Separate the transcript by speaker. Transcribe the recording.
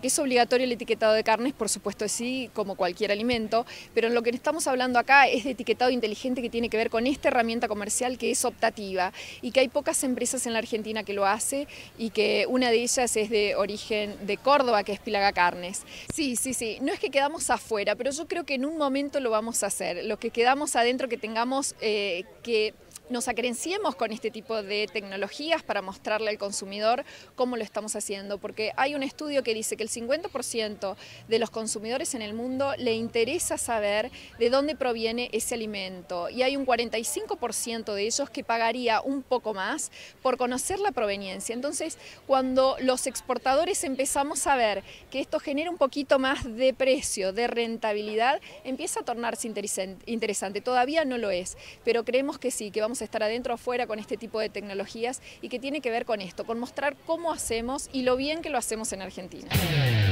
Speaker 1: Que es obligatorio el etiquetado de carnes, por supuesto sí, como cualquier alimento, pero en lo que estamos hablando acá es de etiquetado inteligente que tiene que ver con esta herramienta comercial que es optativa y que hay pocas empresas en la Argentina que lo hace y que una de ellas es de origen de Córdoba, que es Pilaga Carnes. Sí, no es que quedamos afuera, pero yo creo que en un momento lo vamos a hacer. Los que quedamos adentro, que tengamos que nos acrenciemos con este tipo de tecnologías para mostrarle al consumidor cómo lo estamos haciendo, porque hay un estudio que dice que el 50% de los consumidores en el mundo le interesa saber de dónde proviene ese alimento y hay un 45% de ellos que pagaría un poco más por conocer la proveniencia. Entonces, cuando los exportadores empezamos a ver que esto genera un poquito más de precio, de rentabilidad, empieza a tornarse interesante. Todavía no lo es, pero creemos que sí, que vamos a estar adentro o afuera con este tipo de tecnologías y que tiene que ver con esto, con mostrar cómo hacemos y lo bien que lo hacemos en Argentina.